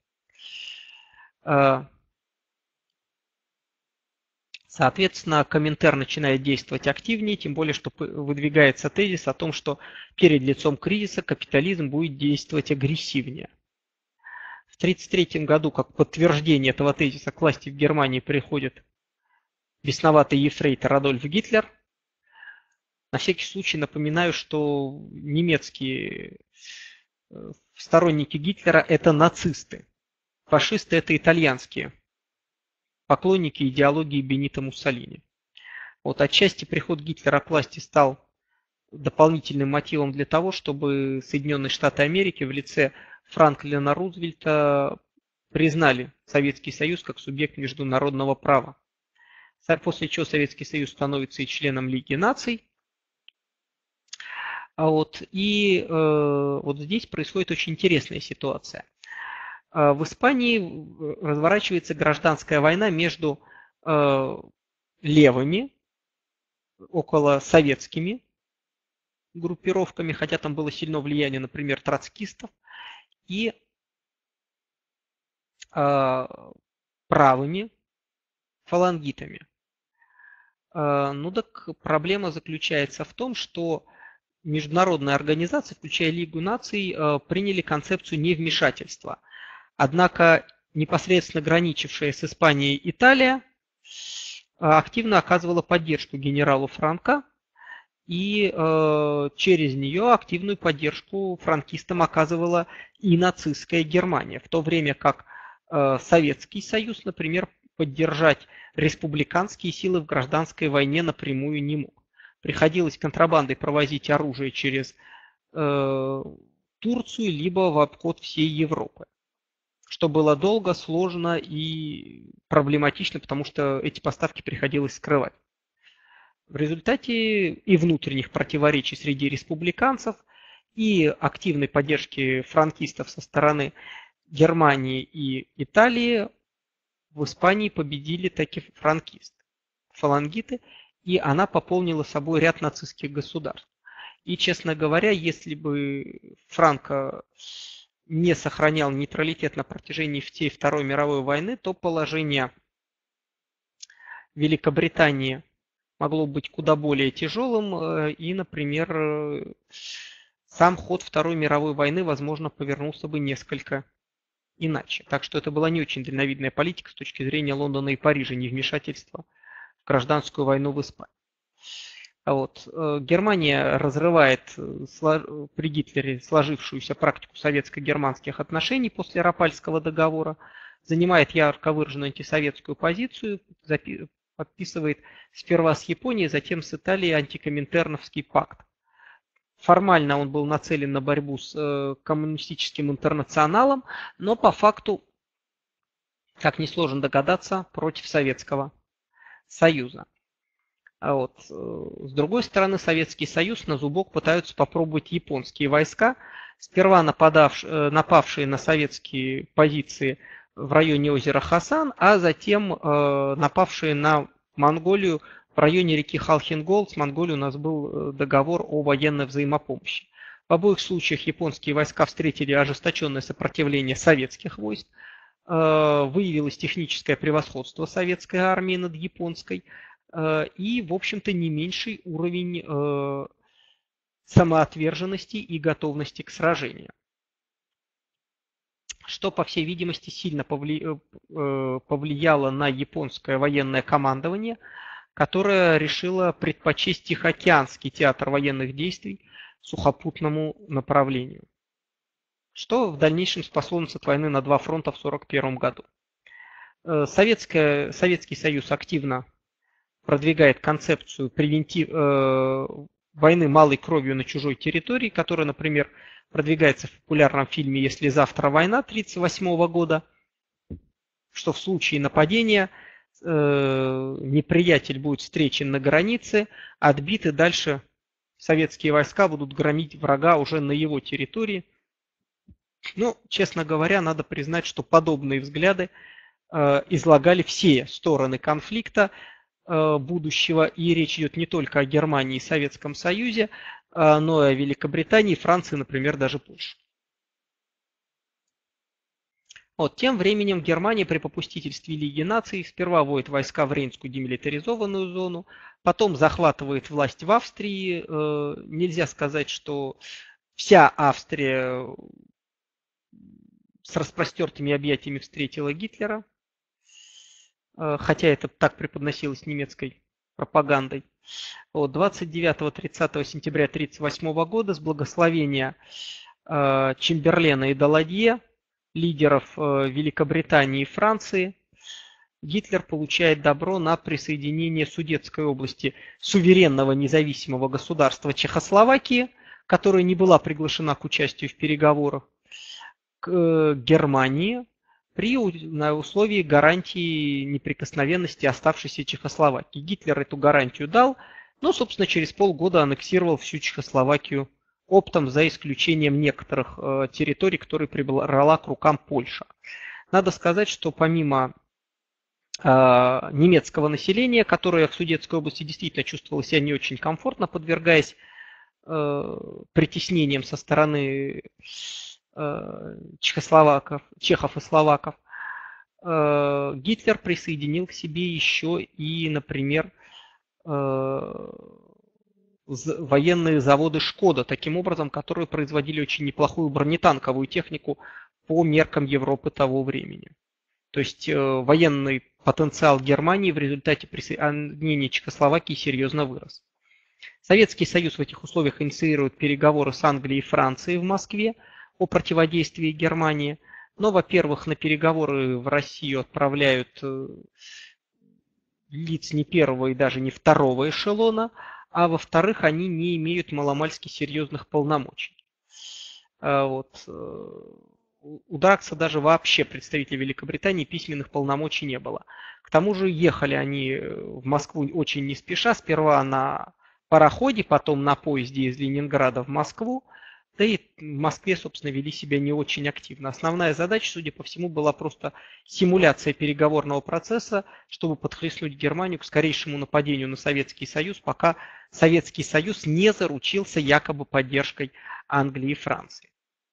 Соответственно, Коминтерн начинает действовать активнее, тем более, что выдвигается тезис о том, что перед лицом кризиса капитализм будет действовать агрессивнее. В 1933 году, как подтверждение этого тезиса, к власти в Германии приходит бесноватый ефрейтор Адольф Гитлер. На всякий случай напоминаю, что немецкие сторонники Гитлера – это нацисты. Фашисты – это итальянские поклонники идеологии Бенито Муссолини. Вот отчасти приход Гитлера к власти стал дополнительным мотивом для того, чтобы Соединенные Штаты Америки в лице Франклина Рузвельта признали Советский Союз как субъект международного права. После чего Советский Союз становится и членом Лиги наций. Вот здесь происходит очень интересная ситуация. В Испании разворачивается гражданская война между левыми, около советскими группировками, хотя там было сильное влияние, например, троцкистов, и правыми, фалангитами. Ну так проблема заключается в том, что международные организации, включая Лигу наций, приняли концепцию невмешательства. Однако непосредственно граничившая с Испанией Италия активно оказывала поддержку генералу Франко, и через нее активную поддержку франкистам оказывала и нацистская Германия, в то время как Советский Союз, например, поддержать республиканские силы в гражданской войне напрямую не мог. Приходилось контрабандой провозить оружие через Турцию, либо в обход всей Европы, что было долго, сложно и проблематично, потому что эти поставки приходилось скрывать. В результате и внутренних противоречий среди республиканцев, и активной поддержки франкистов со стороны Германии и Италии в Испании победили такие франкисты, фалангиты, и она пополнила собой ряд нацистских государств. И, честно говоря, если бы Франко не сохранял нейтралитет на протяжении всей Второй мировой войны, то положение Великобритании могло быть куда более тяжелым, и, например, сам ход Второй мировой войны, возможно, повернулся бы несколько иначе. Так что это была не очень дальновидная политика с точки зрения Лондона и Парижа, невмешательства в гражданскую войну в Испании. Германия разрывает при Гитлере сложившуюся практику советско-германских отношений после Раппальского договора, занимает ярко выраженную антисоветскую позицию, подписывает сперва с Японией, затем с Италией антикоминтерновский пакт. Формально он был нацелен на борьбу с коммунистическим интернационалом, но по факту, как несложно догадаться, против Советского Союза. С другой стороны, Советский Союз на зубок пытаются попробовать японские войска, сперва напавшие на советские позиции в районе озера Хасан, а затем напавшие на Монголию в районе реки Халхин-Гол. С Монголией у нас был договор о военной взаимопомощи. В обоих случаях японские войска встретили ожесточенное сопротивление советских войск. Выявилось техническое превосходство советской армии над японской. И, в общем-то, не меньший уровень самоотверженности и готовности к сражению. Что, по всей видимости, сильно повлияло на японское военное командование, которое решило предпочесть Тихоокеанский театр военных действий сухопутному направлению, что в дальнейшем способствует войны на два фронта в 1941 году. Советский Союз активно продвигает концепцию войны малой кровью на чужой территории, которая, например, продвигается в популярном фильме «Если завтра война» 1938 года, что в случае нападения неприятель будет встречен на границе, отбит, и дальше советские войска будут громить врага уже на его территории. Но, честно говоря, надо признать, что подобные взгляды излагали все стороны конфликта будущего, и речь идет не только о Германии и Советском Союзе, но и о Великобритании, Франции, например, даже Польше. Тем временем Германия при попустительстве Лиги наций сперва вводит войска в Рейнскую демилитаризованную зону, потом захватывает власть в Австрии. Нельзя сказать, что вся Австрия с распростертыми объятиями встретила Гитлера, хотя это так преподносилось немецкой пропагандой. 29-30 сентября 1938 года с благословения Чемберлена и Даладье, лидеров Великобритании и Франции, Гитлер получает добро на присоединение Судетской области суверенного независимого государства Чехословакии, которая не была приглашена к участию в переговорах, к Германии на условии гарантии неприкосновенности оставшейся Чехословакии. Гитлер эту гарантию дал, но, собственно, через полгода аннексировал всю Чехословакию оптом, за исключением некоторых территорий, которые прибрала к рукам Польша. Надо сказать, что помимо немецкого населения, которое в Судетской области действительно чувствовало себя не очень комфортно, подвергаясь притеснениям со стороны чехов и словаков, Гитлер присоединил к себе еще и, например, военные заводы «Шкода», таким образом, которые производили очень неплохую бронетанковую технику по меркам Европы того времени. То есть военный потенциал Германии в результате присоединения Чехословакии серьезно вырос. Советский Союз в этих условиях инициирует переговоры с Англией и Францией в Москве о противодействии Германии. Но, во-первых, на переговоры в Россию отправляют лиц не первого и даже не второго эшелона, а во-вторых, они не имеют маломальски серьезных полномочий. Вот. У Дракса даже вообще представителей Великобритании письменных полномочий не было. К тому же ехали они в Москву очень не спеша, сперва на пароходе, потом на поезде из Ленинграда в Москву, да и в Москве, собственно, вели себя не очень активно. Основная задача, судя по всему, была просто симуляция переговорного процесса, чтобы подхлестнуть Германию к скорейшему нападению на Советский Союз, пока Советский Союз не заручился якобы поддержкой Англии и Франции.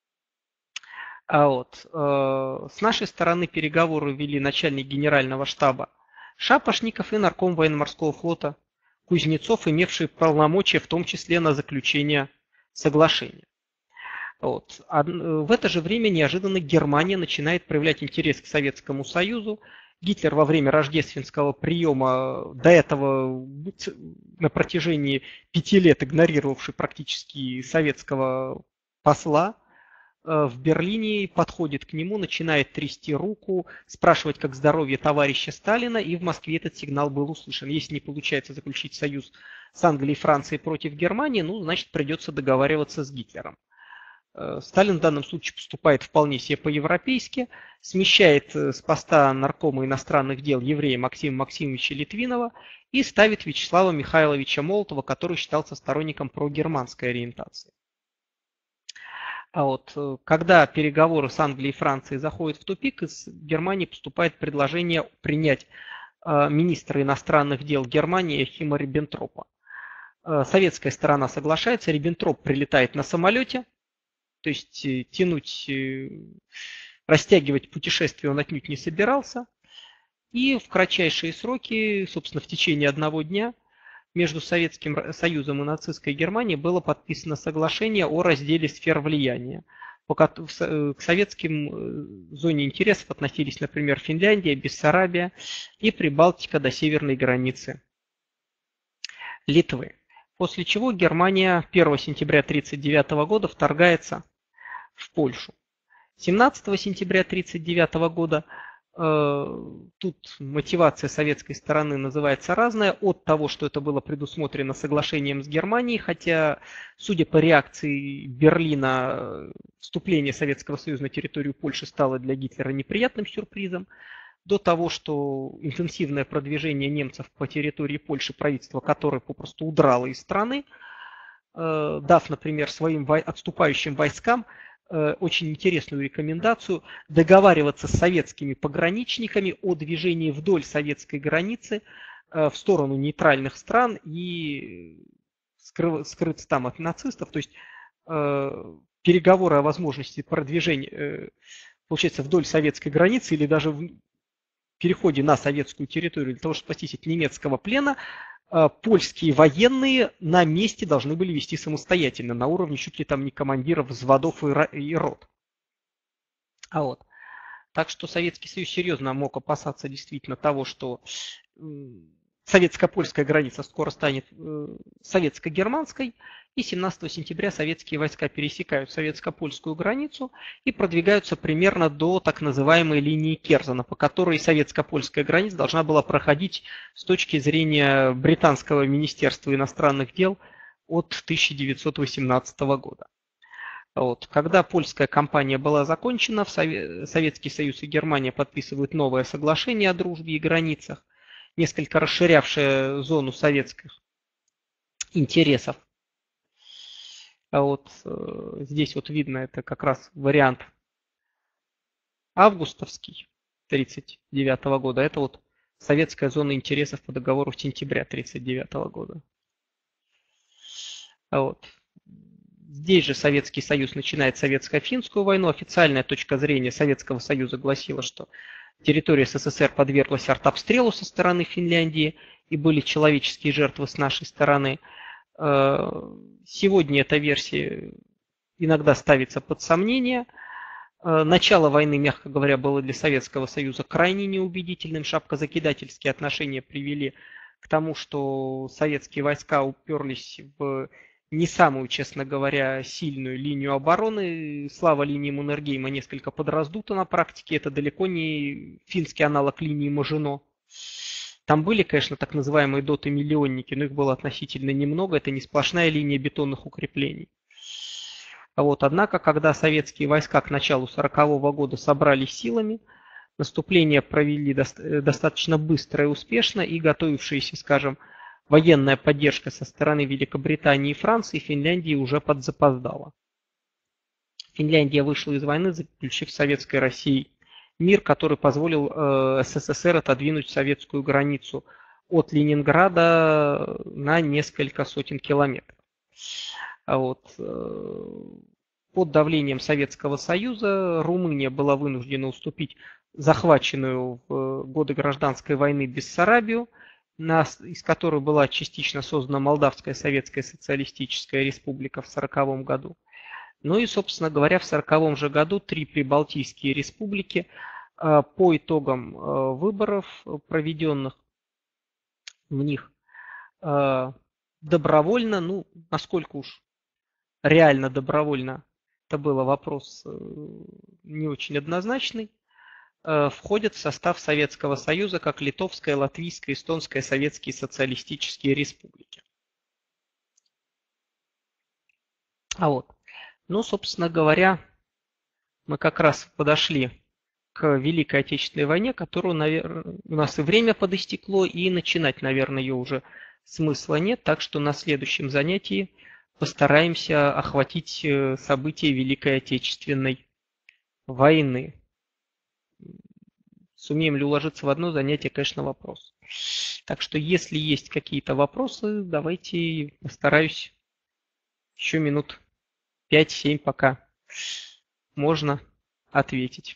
С нашей стороны переговоры вели начальник генерального штаба Шапошников и нарком военно-морского флота Кузнецов, имевшие полномочия в том числе на заключение соглашения. В это же время неожиданно Германия начинает проявлять интерес к Советскому Союзу. Гитлер во время рождественского приема, до этого на протяжении 5 лет игнорировавший практически советского посла, в Берлине подходит к нему, начинает трясти руку, спрашивать, как здоровье товарища Сталина, и в Москве этот сигнал был услышан. Если не получается заключить союз с Англией и Францией против Германии, значит придется договариваться с Гитлером. Сталин в данном случае поступает вполне себе по-европейски, смещает с поста наркома иностранных дел еврея Максима Максимовича Литвинова и ставит Вячеслава Михайловича Молотова, который считался сторонником прогерманской ориентации. Когда переговоры с Англией и Францией заходят в тупик, из Германии поступает предложение принять министра иностранных дел Германии Йохима Риббентропа. Советская сторона соглашается, Риббентроп прилетает на самолете, то есть растягивать путешествие он отнюдь не собирался. И в кратчайшие сроки, собственно, в течение одного дня, между Советским Союзом и нацистской Германией было подписано соглашение о разделе сфер влияния. К советским зоне интересов относились, например, Финляндия, Бессарабия и Прибалтика до северной границы Литвы. После чего Германия 1 сентября 1939 года вторгается в Польшу. 17 сентября 1939 года тут мотивация советской стороны называется разная, от того, что это было предусмотрено соглашением с Германией, хотя, судя по реакции Берлина, вступление Советского Союза на территорию Польши стало для Гитлера неприятным сюрпризом, до того, что интенсивное продвижение немцев по территории Польши, правительство которое попросту удрало из страны, дав, например, своим отступающим войскам очень интересную рекомендацию договариваться с советскими пограничниками о движении вдоль советской границы в сторону нейтральных стран и скрыться там от нацистов. То есть переговоры о возможности продвижения, получается, вдоль советской границы или даже в переходе на советскую территорию для того, чтобы спастись от немецкого плена, польские военные на месте должны были вести самостоятельно, на уровне чуть ли там не командиров взводов и рот. Так что Советский Союз серьезно мог опасаться действительно того, что советско-польская граница скоро станет советско-германской, и 17 сентября советские войска пересекают советско-польскую границу и продвигаются примерно до так называемой линии Керзона, по которой советско-польская граница должна была проходить с точки зрения британского министерства иностранных дел от 1918 года. Когда польская кампания была закончена, Советский Союз и Германия подписывают новое соглашение о дружбе и границах, несколько расширявшее зону советских интересов. Здесь видно, это как раз вариант августовский 1939 года. Это советская зона интересов по договору сентября 1939 года. Здесь же Советский Союз начинает советско-финскую войну. Официальная точка зрения Советского Союза гласила, что территория СССР подверглась артобстрелу со стороны Финляндии и были человеческие жертвы с нашей стороны. Сегодня эта версия иногда ставится под сомнение. Начало войны, мягко говоря, было для Советского Союза крайне неубедительным. Шапкозакидательские отношения привели к тому, что советские войска уперлись в не самую, честно говоря, сильную линию обороны. Слава линии Маннергейма несколько подраздута на практике. Это далеко не финский аналог линии Мажино. Там были, конечно, так называемые доты-миллионники, но их было относительно немного. Это не сплошная линия бетонных укреплений. Однако, когда советские войска к началу 1940 года собрались силами, наступление провели достаточно быстро и успешно, и готовившаяся, скажем, военная поддержка со стороны Великобритании и Франции Финляндии уже подзапоздала. Финляндия вышла из войны, заключив с Советской Россией мир, который позволил СССР отодвинуть советскую границу от Ленинграда на несколько сотен километров. Под давлением Советского Союза Румыния была вынуждена уступить захваченную в годы гражданской войны Бессарабию, из которой была частично создана Молдавская Советская Социалистическая Республика в 1940 году. Ну и, собственно говоря, в 1940 же году 3 прибалтийские республики по итогам выборов, проведенных в них, добровольно, насколько уж реально добровольно, это был вопрос не очень однозначный, входят в состав Советского Союза как Литовская, Латвийская, Эстонская, Советские Социалистические Республики. Собственно говоря, мы как раз подошли к Великой Отечественной войне, которую, наверное, у нас и время подостекло, и начинать, наверное, ее уже смысла нет, так что на следующем занятии постараемся охватить события Великой Отечественной войны. Сумеем ли уложиться в одно занятие, конечно, вопрос. Так что, если есть какие-то вопросы, давайте постараюсь еще минут 5-7 пока можно ответить.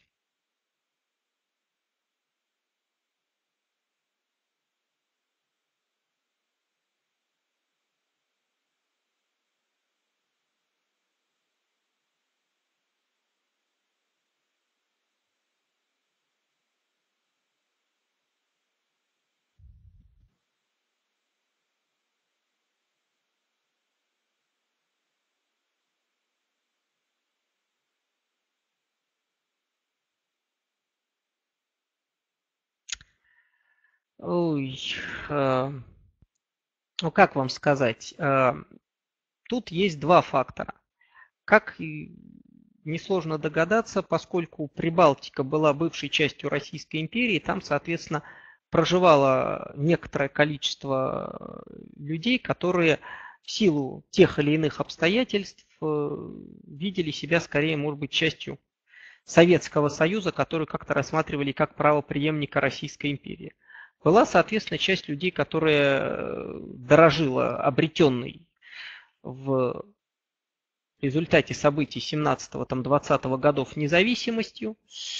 Как вам сказать? Тут есть два фактора. Как несложно догадаться, поскольку Прибалтика была бывшей частью Российской империи, там, соответственно, проживало некоторое количество людей, которые в силу тех или иных обстоятельств видели себя скорее, может быть, частью Советского Союза, который как-то рассматривали как правопреемника Российской империи. Была, соответственно, часть людей, которая дорожила обретенной в результате событий 17-20 годов независимостью,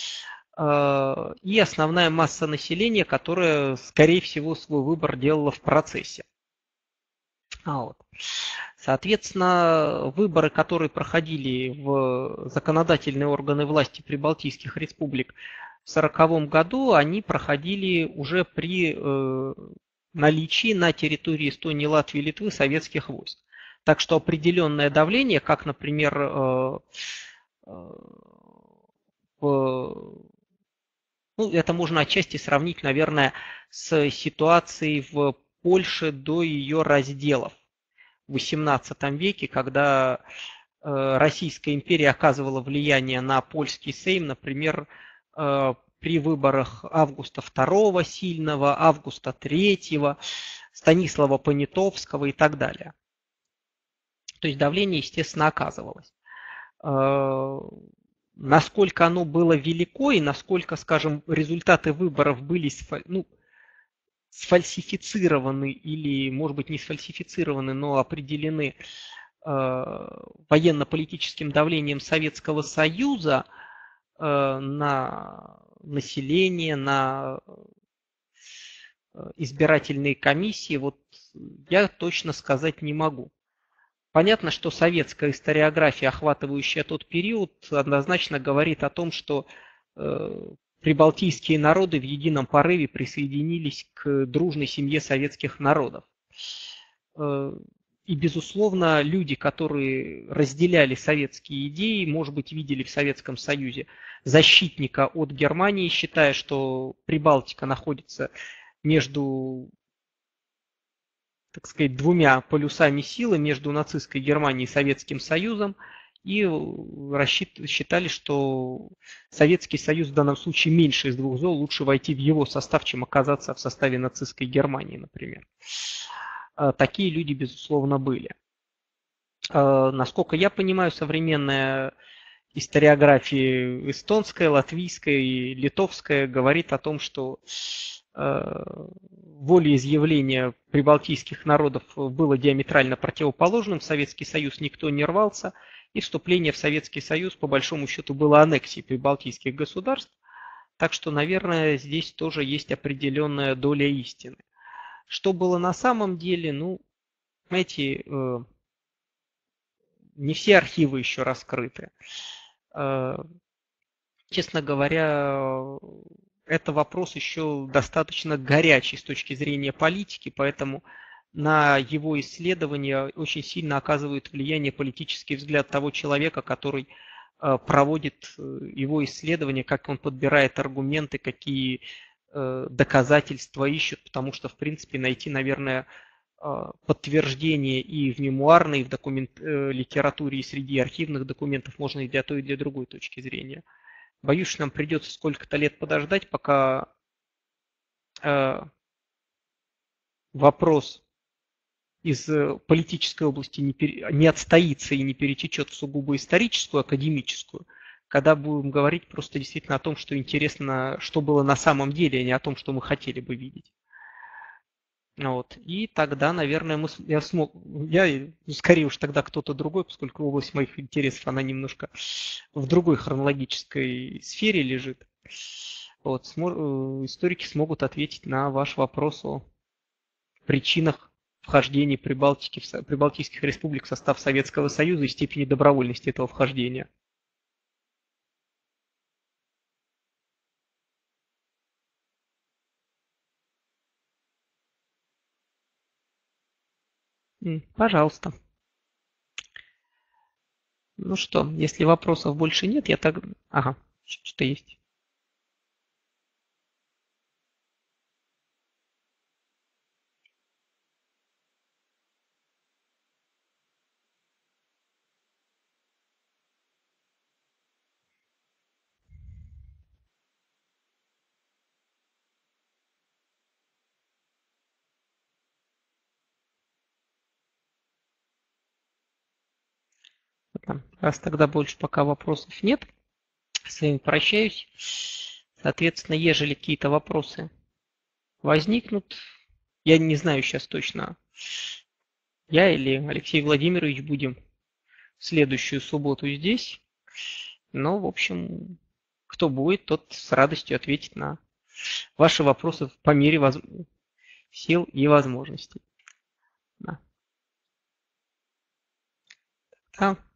и основная масса населения, которая, скорее всего, свой выбор делала в процессе. Соответственно, выборы, которые проходили в законодательные органы власти прибалтийских республик в 1940 году, они проходили уже при наличии на территории Эстонии, Латвии и Литвы советских войск. Так что определенное давление, как, например, это можно отчасти сравнить, наверное, с ситуацией в Польше до ее разделов в XVIII веке, когда Российская империя оказывала влияние на польский сейм, например, при выборах Августа II Сильного, Августа III, Станислава Понятовского и так далее. То есть давление, естественно, оказывалось. Насколько оно было велико и насколько, скажем, результаты выборов были сфальсифицированы или, может быть, не сфальсифицированы, но определены военно-политическим давлением Советского Союза на население, на избирательные комиссии, вот я точно сказать не могу. Понятно, что советская историография, охватывающая тот период, однозначно говорит о том, что прибалтийские народы в едином порыве присоединились к дружной семье советских народов. И, безусловно, люди, которые разделяли советские идеи, может быть, видели в Советском Союзе защитника от Германии, считая, что Прибалтика находится между, так сказать, двумя полюсами силы, между нацистской Германией и Советским Союзом, и считали, что Советский Союз в данном случае меньше из двух зол, лучше войти в его состав, чем оказаться в составе нацистской Германии, например. Такие люди, безусловно, были. Насколько я понимаю, современная историография эстонская, латвийская и литовская говорит о том, что волеизъявление прибалтийских народов было диаметрально противоположным. В Советский Союз никто не рвался, и вступление в Советский Союз, по большому счету, было аннексией прибалтийских государств. Так что, наверное, здесь тоже есть определенная доля истины. Что было на самом деле, ну, знаете, не все архивы еще раскрыты. Честно говоря, это вопрос еще достаточно горячий с точки зрения политики, поэтому на его исследование очень сильно оказывает влияние политический взгляд того человека, который проводит его исследование, как он подбирает аргументы, какие доказательства ищут, потому что, в принципе, найти, наверное, подтверждение и в мемуарной, и в литературе, и среди архивных документов можно и для той, и для другой точки зрения. Боюсь, что нам придется сколько-то лет подождать, пока вопрос из политической области не отстоится и не перетечет в сугубо историческую, академическую, когда будем говорить просто действительно о том, что интересно, что было на самом деле, а не о том, что мы хотели бы видеть. Вот. И тогда, наверное, я скорее уж тогда кто-то другой, поскольку область моих интересов, она немножко в другой хронологической сфере лежит. Вот. Историки смогут ответить на ваш вопрос о причинах вхождения прибалтийских республик в состав Советского Союза и степени добровольности этого вхождения. Пожалуйста. Ну что, если вопросов больше нет, я так... Ага, что-то есть. Раз тогда больше пока вопросов нет, с вами прощаюсь. Соответственно, ежели какие-то вопросы возникнут, я не знаю сейчас точно, я или Алексей Владимирович будем в следующую субботу здесь. Но, в общем, кто будет, тот с радостью ответит на ваши вопросы по мере сил и возможностей. Да.